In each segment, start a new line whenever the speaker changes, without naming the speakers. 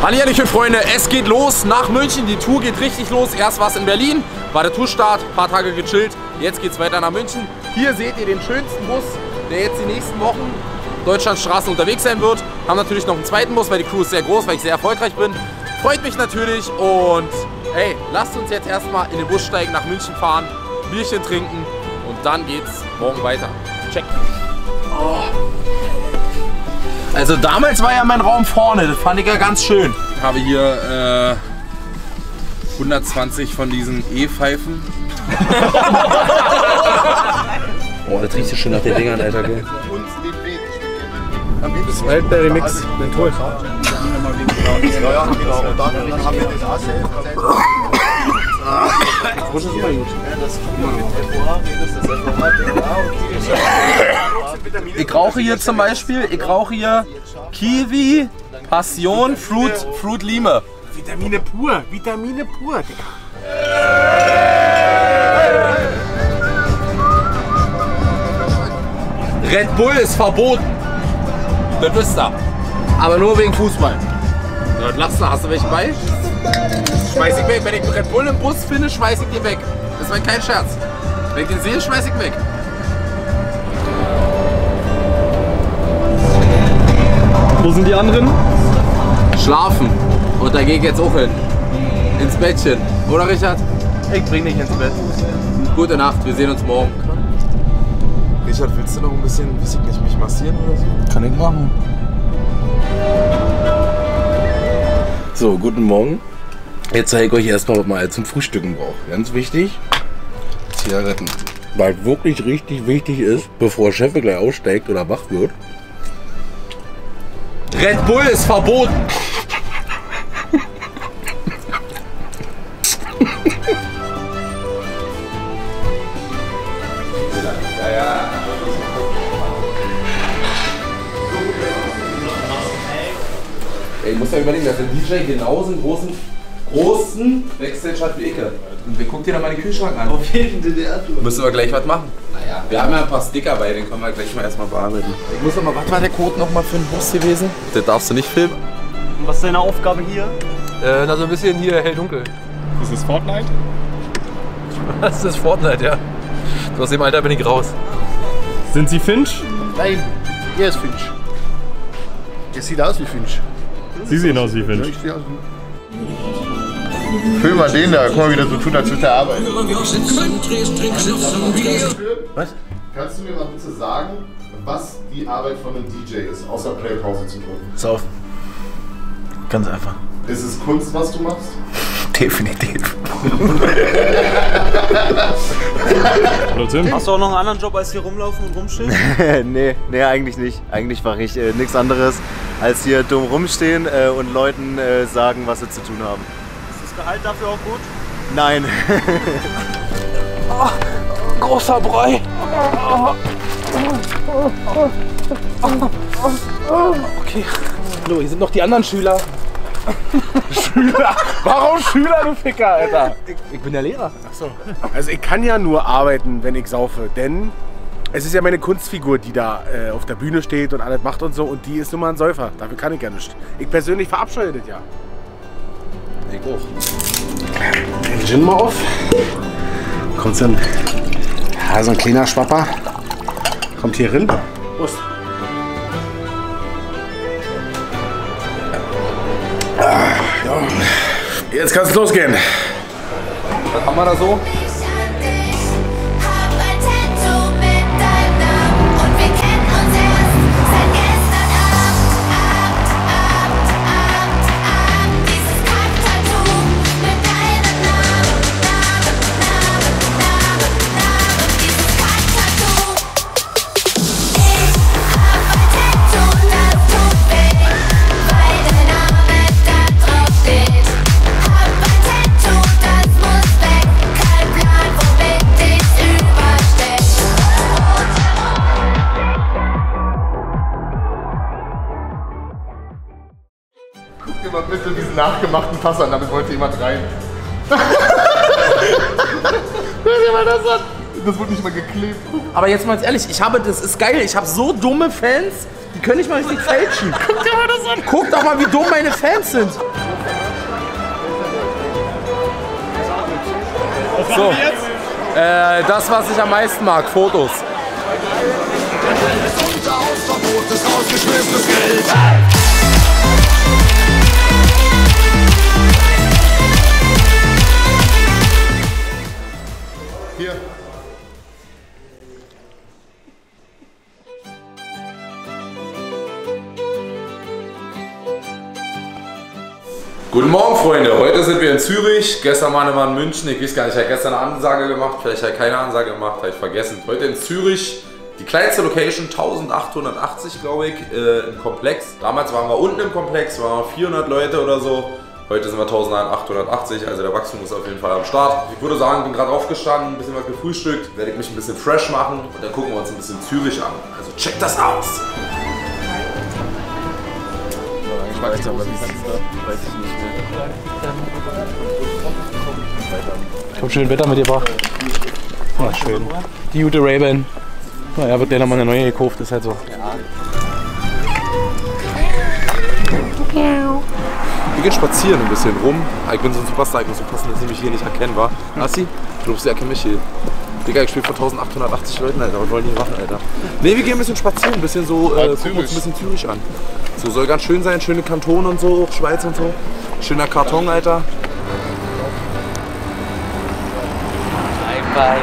Hallihallöchen Freunde, es geht los nach München, die Tour geht richtig los. Erst war es in Berlin, war der Tourstart, ein paar Tage gechillt. Jetzt geht es weiter nach München. Hier seht ihr den schönsten Bus, der jetzt die nächsten Wochen Deutschlands Straßen unterwegs sein wird. Haben natürlich noch einen zweiten Bus, weil die Crew ist sehr groß, weil ich sehr erfolgreich bin. Freut mich natürlich und hey, lasst uns jetzt erstmal in den Bus steigen, nach München fahren, Bierchen trinken und dann geht's morgen weiter. Check. Oh. Also damals war ja mein Raum vorne, das fand ich ja ganz schön. Ich habe hier 120 von diesen E-Pfeifen. Oh, das riecht ja schon nach den Dingern, Alter, gell?
Das ist Wildberry Mix, Menthol.
Ich rauche hier zum Beispiel, Kiwi, Passion, Fruit Lime.
Vitamine pur, Digga.
Red Bull ist verboten. Das wisst ihr. Aber nur wegen Fußball. Ja, lachst du, hast du welchen bei? Schmeiß ich weg. Wenn ich Red Bull im Bus finde, schmeiß ich den weg. Das war kein Scherz. Wenn ich den sehe, schmeiß ich weg.
Wo sind die anderen?
Schlafen. Und da gehe ich jetzt auch hin. Ins Bettchen. Oder Richard?
Ich bring dich ins Bett.
Gute Nacht, wir sehen uns morgen.
Richard, willst du noch ein bisschen, weiß ich nicht, mich massieren oder so?
Kann ich machen.
So, guten Morgen. Jetzt zeige ich euch erstmal, was man halt zum Frühstücken braucht. Ganz wichtig, Zigaretten. Weil wirklich richtig wichtig ist, bevor Chef gleich aussteigt oder wach wird.
Red Bull ist verboten. Ich muss ja überlegen, dass der DJ genauso einen großen Backstage hat wie ich. Und wir gucken dir da mal den Kühlschrank an.
Auf jeden DDR.
Müssen wir gleich was machen. Naja, wir haben ja ein paar Sticker bei, den können wir gleich mal erstmal bearbeiten. Ich muss noch mal, was war der Code nochmal für einen Bus gewesen? Das darfst du nicht filmen.
Und was ist deine Aufgabe hier?
Na, so ein bisschen hier hell-dunkel.
Ist das Fortnite?
Das ist Fortnite, ja. So aus dem Alter bin ich raus.
Sind Sie Finch?
Nein, er ist Finch. Der sieht aus wie Finch.
Sie sehen aus wie Finch.
Füll mal den da, guck mal, wie der so tut, als würde er arbeiten.
Was? Kannst du mir mal bitte sagen, was die Arbeit von einem DJ ist, außer Playpause zu drücken?
Sauf. Ganz einfach.
Ist es Kunst, was du machst?
Definitiv.
Hallo Tim.
Hast du auch noch einen anderen Job als hier rumlaufen und rumstehen?
nee, eigentlich nicht. Eigentlich mache ich nichts anderes als hier dumm rumstehen und Leuten sagen, was sie zu tun haben.
Ist das Gehalt dafür auch gut?
Nein.
Oh, großer Brei.
Okay. So, hier sind noch die anderen Schüler. Schüler? Warum Schüler, du Ficker, Alter? Ich bin der Lehrer.
Achso. Also ich kann ja nur arbeiten, wenn ich saufe, denn es ist ja meine Kunstfigur, die da auf der Bühne steht und alles macht und so, und die ist nun mal ein Säufer. Dafür kann ich ja nicht. Ich persönlich verabscheue das ja.
Ich auch.
Den Gin mal auf. Kommt so ein kleiner Schwapper. Kommt hier rein. Prost. Ja. Jetzt kann es losgehen.
Was haben wir da so?
Guck dir mal bitte diesen nachgemachten Pass an, damit wollte jemand rein. Das wurde nicht mal geklebt.
Aber jetzt mal ganz ehrlich, das ist geil, ich habe so dumme Fans, die können nicht mal richtig fälschen. Guck dir mal das an. Guck doch mal, wie dumm meine Fans sind. So, das, was ich am meisten mag, Fotos.
Hier.
Guten Morgen, Freunde. Heute sind wir in Zürich. Gestern waren wir in München. Ich weiß gar nicht, ich habe gestern eine Ansage gemacht. Vielleicht habe ich keine Ansage gemacht, habe ich vergessen. Heute in Zürich. Die kleinste Location, 1880, glaube ich, im Komplex. Damals waren wir unten im Komplex, waren wir 400 Leute oder so. Heute sind wir 1880, also der Wachstum ist auf jeden Fall am Start. Ich würde sagen, bin gerade aufgestanden, ein bisschen was gefrühstückt. Werde ich mich ein bisschen fresh machen und dann gucken wir uns ein bisschen Zürich an. Also check das aus!
Ich weiß aber, wie es ist da. Weiß ich nicht mehr.
Ich hab schön Wetter mitgebracht. Ja, schön. Die gute Ray-Ban. Naja, wird der nochmal eine neue gekauft, ist halt so.
Wir gehen spazieren ein bisschen rum. Ich bin so ein Superstar, ich muss aufpassen, dass ich mich hier nicht erkennbar. Assi, du glaubst, sie erkennen mich hier. Digga, ich spiele vor 1880 Leuten, Alter. Was wollen die machen, Alter? Ne, wir gehen ein bisschen spazieren, ein bisschen so, gucken uns ein bisschen Zürich an. So, soll ganz schön sein, schöne Kantone und so, Schweiz und so. Schöner Karton, Alter.
Bye.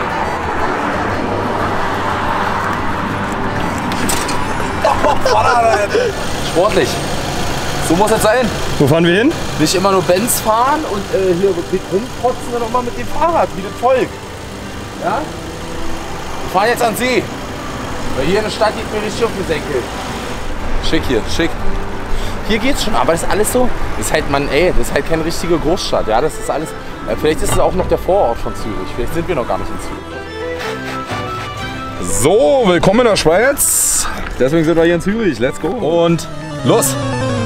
Sportlich. So muss es sein.
Wo fahren wir hin?
Nicht immer nur Benz fahren und hier rumprotzen, sondern auch mal mit dem Fahrrad, wie das Volk. Ja? Wir fahren jetzt an See. Weil hier in der Stadt geht mir richtig auf den Senkel. Schick hier, schick. Hier geht's schon, aber das ist alles so. Das ist halt, das ist halt keine richtige Großstadt. Ja, das ist alles. Vielleicht ist es auch noch der Vorort von Zürich. Vielleicht sind wir noch gar nicht in Zürich. So, willkommen in der Schweiz. Deswegen sind wir hier in Zürich. Let's go. Und los!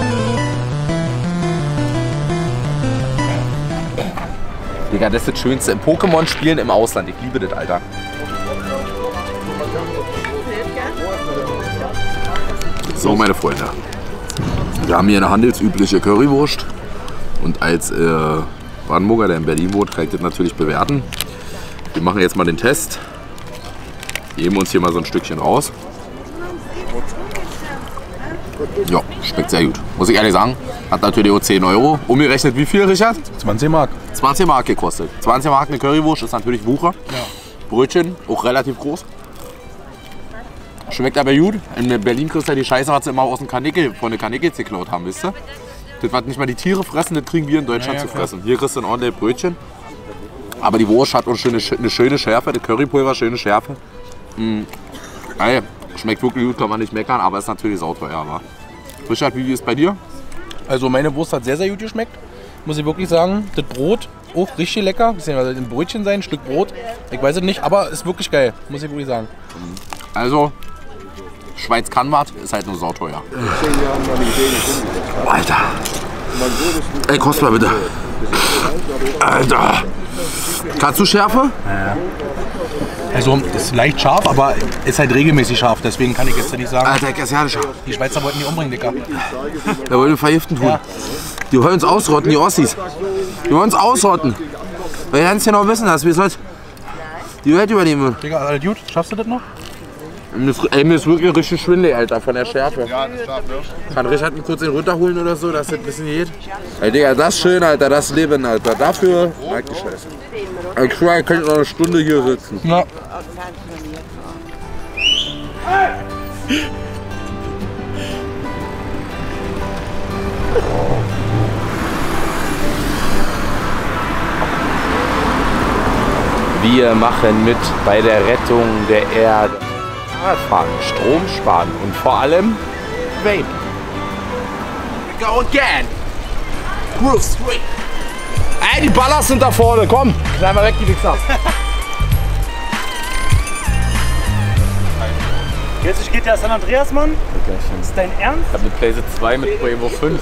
Digga, das ist das Schönste. Im Pokémon spielen im Ausland. Ich liebe das, Alter. So, meine Freunde. Wir haben hier eine handelsübliche Currywurst. Und als Brandenburger, der in Berlin wohnt, kann ich das natürlich bewerten. Wir machen jetzt mal den Test. Geben uns hier mal so ein Stückchen raus. Ja, schmeckt sehr gut. Muss ich ehrlich sagen. Hat natürlich auch 10 Euro. Umgerechnet wie viel, Richard?
20 Mark.
20 Mark gekostet. 20 Mark eine Currywurst ist natürlich Wucher. Ja. Brötchen, auch relativ groß. Schmeckt aber gut. In Berlin kriegst du ja die Scheiße, was sie immer aus dem Kanickel, von der Kanickel geklaut haben, wisst ihr? Das, was nicht mal die Tiere fressen, das kriegen wir in Deutschland zu fressen. Hier kriegst du ein ordentliches Brötchen. Aber die Wurst hat auch eine schöne Schärfe, das Currypulver, schöne Schärfe. Ey, schmeckt wirklich gut, kann man nicht meckern, aber ist natürlich sauteuer. Aber Richard, wie ist es bei dir?
Also meine Wurst hat sehr, sehr gut geschmeckt. Muss ich wirklich sagen. Das Brot auch richtig lecker. Das soll ein Brötchen sein, ein Stück Brot. Ich weiß es nicht, aber ist wirklich geil. Muss ich wirklich sagen.
Also, Schweiz kann was, ist halt nur sauteuer. Alter. Ey, kost mal bitte. Alter. Kannst du Schärfe?
Ja. Also ist leicht scharf, aber ist halt regelmäßig scharf, deswegen kann ich jetzt nicht sagen.
Alter, ist ja scharf.
Die Schweizer wollten die umbringen, Dicker.
Wir wollen vergiften tun. Ja. Die wollen uns ausrotten, die Ossis. Die wollen uns ausrotten. Weil die ganz genau wissen, dass wir es die Welt übernehmen.
Digga, alles gut? Schaffst du das noch?
Mir ist wirklich richtig schwindelig, Alter, von der Schärfe.
Ja, das schafft, ne?
Kann Richard ihn kurz den runterholen oder so, dass das ein bisschen geht? Ey, Digga, das ist schön, Alter, das Leben, Alter. Dafür, halt die Scheiße. Ich schwör, ich könnte noch eine Stunde hier sitzen.
Ja.
Wir machen mit bei der Rettung der Erde. Fahrradfahren, Strom sparen und vor allem Vape. Go again. Groove Street. Ey, die Ballers sind da vorne, komm. Klein mal weg, die Wichser.
Jetzt geht der San Andreas, Mann. Ist dein Ernst?
Ich habe eine Playset 2 mit Pro Evo 5.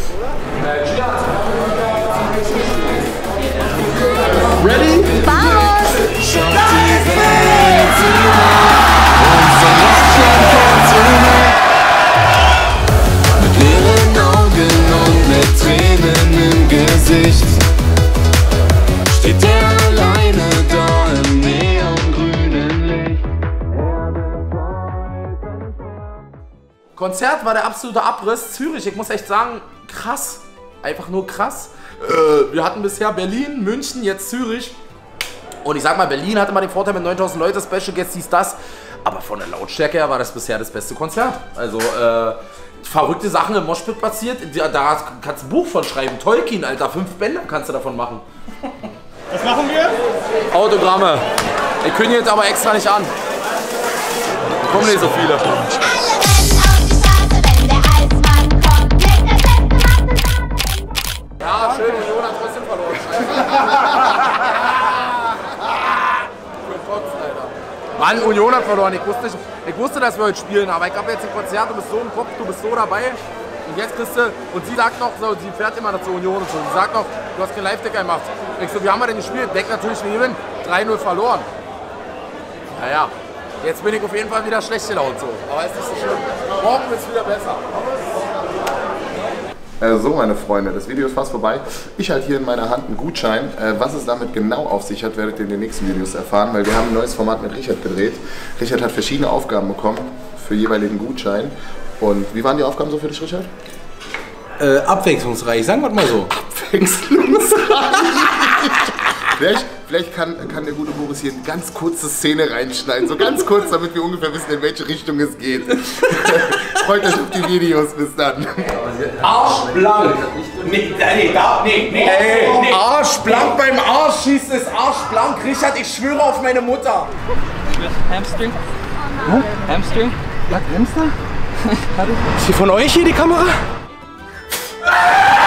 Ready?
Vamos!
Mit leeren Augen und mit Tränen im Gesicht steht er alleine da
Konzert war der absolute Abriss. Zürich, ich muss echt sagen, krass. Einfach nur krass. Wir hatten bisher Berlin, München, jetzt Zürich. Und ich sag mal, Berlin hatte mal den Vorteil mit 9000 Leute, Special Guests, dies, das. Aber von der Lautstärke her war das bisher das beste Konzert. Also, verrückte Sachen im Moshpit passiert. Da kannst du ein Buch von schreiben. Tolkien, Alter. 5 Bände kannst du davon machen.
Was machen wir?
Autogramme. Ich kündige jetzt aber extra nicht an. Da kommen nicht so viele. Ja, schön, Union hat trotzdem verloren. Mann, Union hat verloren. Ich wusste, dass wir heute spielen, aber ich habe jetzt ein Konzert, du bist so im Kopf, du bist so dabei. Und jetzt kriegst du, und sie sagt noch, so, sie fährt immer noch zur Union und so. Sie sagt noch, du hast keinen Live-Ticker gemacht. Ich so, wie haben wir denn gespielt? Denk natürlich, wir gewinnen. 3-0 verloren. Naja, jetzt bin ich auf jeden Fall wieder schlecht gelaunt so. Aber ist nicht so schlimm. Morgen wird es wieder besser.
So, meine Freunde, das Video ist fast vorbei. Ich halte hier in meiner Hand einen Gutschein. Was es damit genau auf sich hat, werdet ihr in den nächsten Videos erfahren, weil wir haben ein neues Format mit Richard gedreht. Richard hat verschiedene Aufgaben bekommen für jeweiligen Gutschein. Und wie waren die Aufgaben so für dich, Richard?
Abwechslungsreich, sagen wir mal so.
Vielleicht kann der gute Boris hier eine ganz kurze Szene reinschneiden, so ganz kurz, damit wir ungefähr wissen, in welche Richtung es geht. Freut euch auf die Videos, bis dann.
Arschblank! Nee. Arschblank beim Arsch schießt es arschblank. Richard, ich schwöre auf meine Mutter.
Hamstring? Hamstring? Hamster? Ist die von euch hier die Kamera?